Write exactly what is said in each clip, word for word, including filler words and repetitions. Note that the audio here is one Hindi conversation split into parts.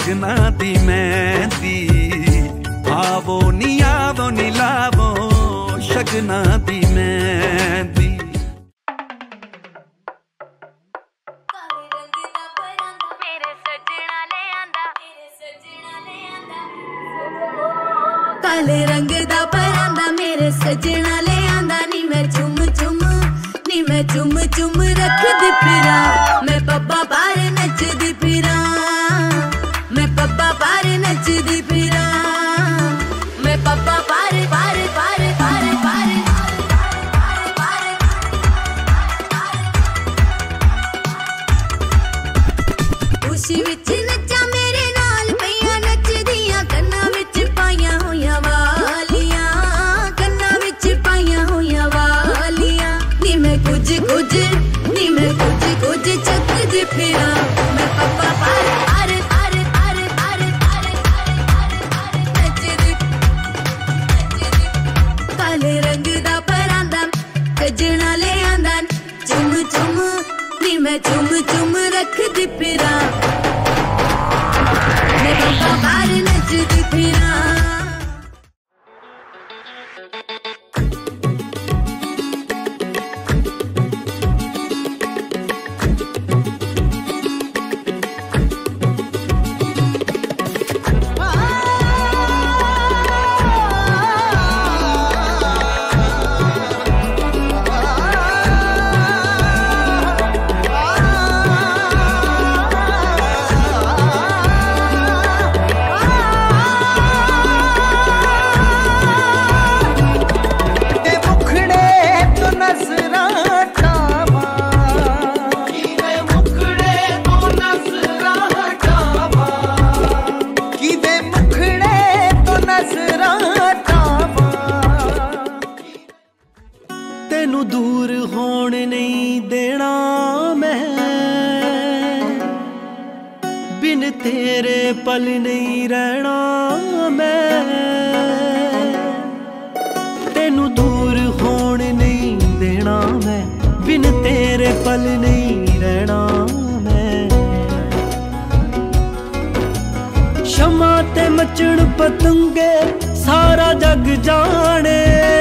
लगना दी मेहंदी, आवो नी आवो नी लावो शगना दी मेहंदी। काले रंग दा परांदा मेरे सजना ले आंदा नी, मैं चुम चुम नी मैं चुम चुम रख दी फिरा, मैं पब्बा बार नच दी फिरा, मैं पब्बा बार नच दी फिरा, मैं पब्बा बार बार बार बार बार खुशी विच नचा मेरे नाल पईया नचदियां, कन्ना विच पाइया होइया वालियां, कन्ना विच पाइया होइया वालियां, नी मैं कुछ कुछ नी मैं कुछ कुछ चकदी फिरा, मैं पप्पा पार पार पार पार पार पार नचदी नचदी। काले रंग दा परांदा सजना ले आंदा, चुम चुम नी मैं चुम चुम रखदी फिरा, मैं पप्पा पार नचदी फिरा। तेनू दूर होण नहीं देना मैं, बिन तेरे पल नहीं रहना मैं, तेनू दूर होण नहीं देना मैं, बिन तेरे पल नहीं रहना मैं। शमा ते मचण पतंगे सारा जग जाने,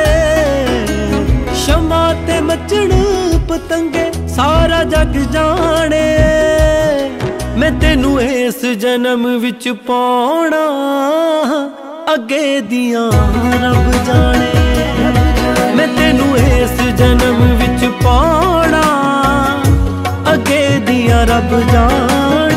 शमा ते मचण पतंगे सारा जग जाने, मैं तेनू इस जन्म विच पाउणा अगे दियां रब जाने, मैं तेनू इस जन्म विच पाउणा अगे दियां रब जाने।